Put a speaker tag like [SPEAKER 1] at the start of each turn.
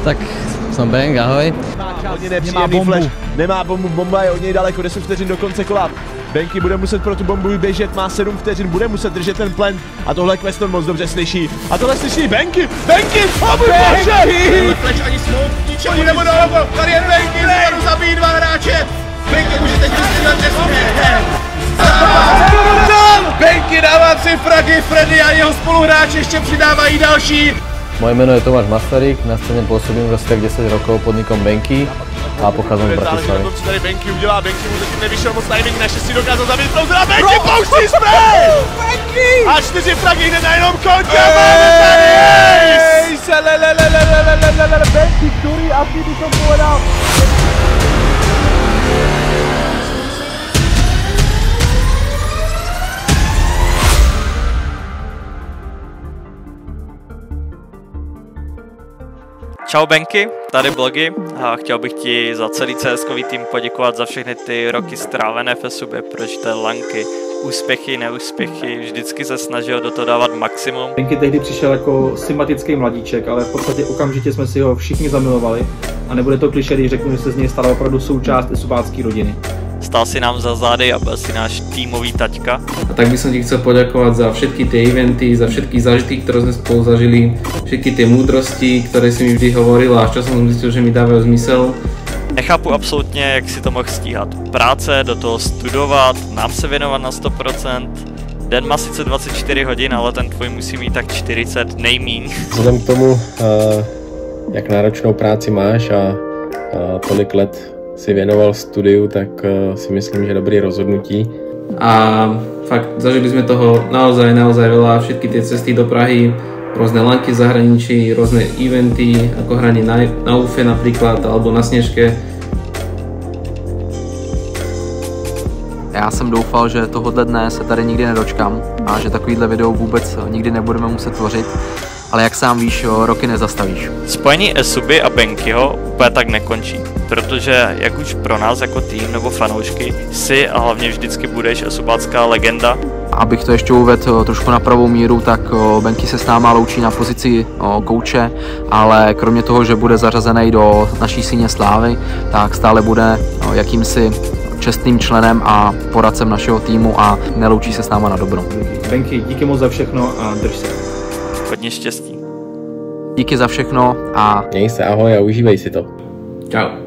[SPEAKER 1] Tak jsem Benk, ahoj.
[SPEAKER 2] Hodně nepříjemný flash, nemá bombu, bomba je od něj daleko, 10 vteřin do konce kola. Benky bude muset pro tu bombu vyběžet, má 7 vteřin, bude muset držet ten plant a tohle Queston moc dobře slyší. A tohle slyší Benky, o můj bože!
[SPEAKER 3] Flash ani smoke, ničemu nebo dole, tady je Benky, zvěru zabíjí 2 hráče. Benky může teď vystřílet nesmí. Benky dává 3 fragy, Freddy a jeho spoluhráči ještě přidávají další.
[SPEAKER 1] Moje jméno je Tomáš Masaryk, na scéně působím už asi tak 10 rokov pod nikom Benky a pocházím z Bratislavy.
[SPEAKER 2] Co tady Benky udělá, Benky mu zatím nevyšel moc timing, naštěstí dokázal zabít Prouzera, Benky pouští spray! A 4 fragy hned na jenom kontě, máme tady ace!
[SPEAKER 4] Benky, který asi by to povedal.
[SPEAKER 5] Čau Benky, tady Blogy a chtěl bych ti za celý CSkový tým poděkovat za všechny ty roky strávené v SUB, prožité lanky, úspěchy, neúspěchy, vždycky se snažil do toho dávat maximum.
[SPEAKER 6] Benky tehdy přišel jako sympatický mladíček, ale v podstatě okamžitě jsme si ho všichni zamilovali a nebude to klišé, když řeknu, že se z něj stala opravdu součást SUBácké rodiny.
[SPEAKER 5] Stál si nám za zády a byl si náš týmový taťka.
[SPEAKER 7] A tak by som ti chcel poďakovať za všetky tie eventy, za všetky zážitky, ktoré sme spolu zažili, všetky tie múdrosti, ktoré si mi vždy hovoril a čo som zistil, že mi dávajú zmysel.
[SPEAKER 5] Nechápu absolutně, jak si to mohl stíhat. Práce, do toho studovat, nám se věnovat na 100%. Den má sice 24 hodin, ale ten tvůj musí mít tak 40 nejmíň.
[SPEAKER 8] Vzhledem k tomu, jak náročnou práci máš a tolik let si věnoval studiu, tak si myslím, že dobrý rozhodnutí.
[SPEAKER 7] A fakt, zažili sme toho naozaj veľa, všetky tie cesty do Prahy, rôzne lanky v zahraničí, rôzne eventy, ako hranie na UFE napríklad, alebo na Sněžke.
[SPEAKER 9] Já jsem doufal, že tohohle dne se tady nikdy nedočkám a že takovýhle video vůbec nikdy nebudeme muset tvořit, ale jak sám víš, roky nezastavíš.
[SPEAKER 5] Spojení SUBy a Benkyho úplně tak nekončí, protože jak už pro nás jako tým nebo fanoušky jsi a hlavně vždycky budeš SUBácká legenda.
[SPEAKER 9] Abych to ještě uvedl trošku na pravou míru, tak Benky se s náma loučí na pozici kouče, ale kromě toho, že bude zařazený do naší síně slávy, tak stále bude jakýmsi čestným členem a poradcem našeho týmu a neloučí se s náma na dobro.
[SPEAKER 6] Benky, díky moc za všechno a drž se.
[SPEAKER 5] Hodně štěstí.
[SPEAKER 9] Díky za všechno a
[SPEAKER 8] Měj se, ahoj a užívej si to.
[SPEAKER 7] Čau.